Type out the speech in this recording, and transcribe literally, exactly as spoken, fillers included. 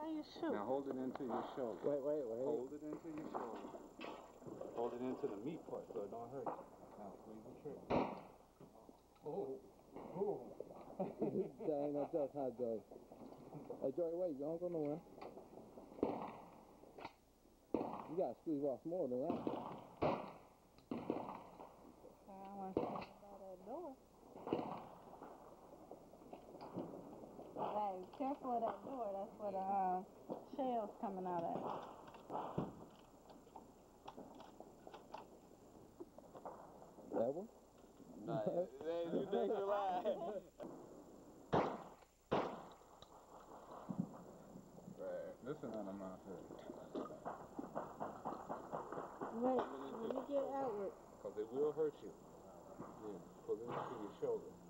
How you shoot? Now hold it into your shoulder. Wait, wait, wait. Hold it into your shoulder. Hold it into the meat part so it don't hurt you. Now squeeze the trigger. Oh. Oh. That ain't no joke, huh, Joey? Hey, Joey, wait, don't go nowhere. You gotta squeeze off more than that. I want to stand by that door. Hey, careful of that door. That's where the uh, shell's coming out at. That one? Nah, you think you're lying. Right. Listen on the mouth here. Wait, let me get outward. Because it will hurt you. Yeah, pull it into your shoulder.